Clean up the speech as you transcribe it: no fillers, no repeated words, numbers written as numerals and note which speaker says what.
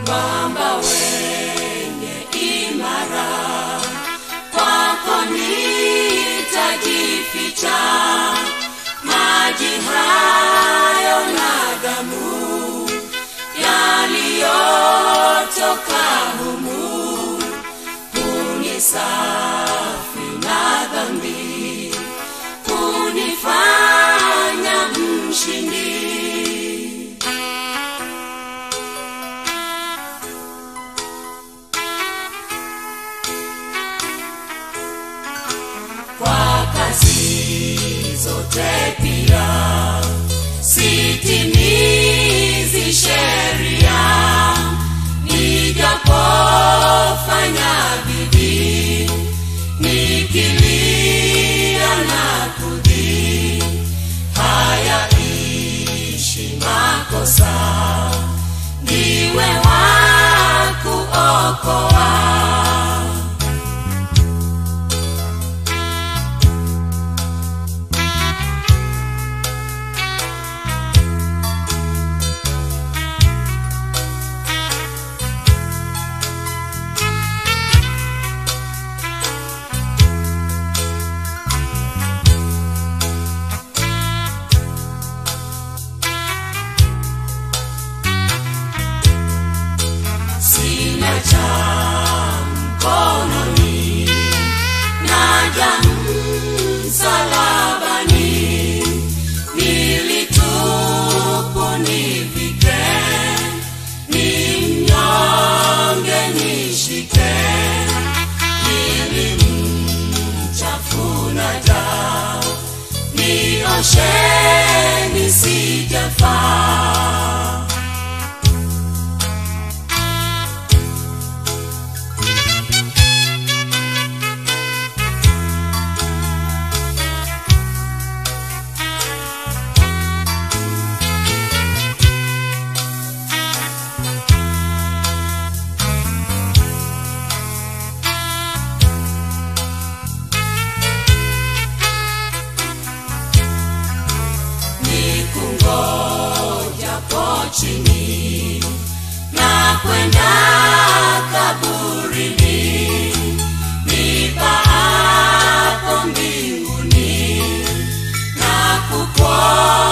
Speaker 1: mwamba wenye imara, kwako nitajificha. Maji hayo na damu yaliyotoka humu hunisafi na dhambi, kunifanya mshindi. Kwa kazi zote pia sitimizi sheria, nijapofanya bidii nikilia na kudhi, hayaishi makosa, ndiwe wa kuokoa. Sina cha mkononi, naja msalabani, nilitupu nivike, ni mnyonge nishike, ili mchafu naja, nioshe nisijafaa. Chini na kwenda kaburini, nipaapo mbinguni na kukuona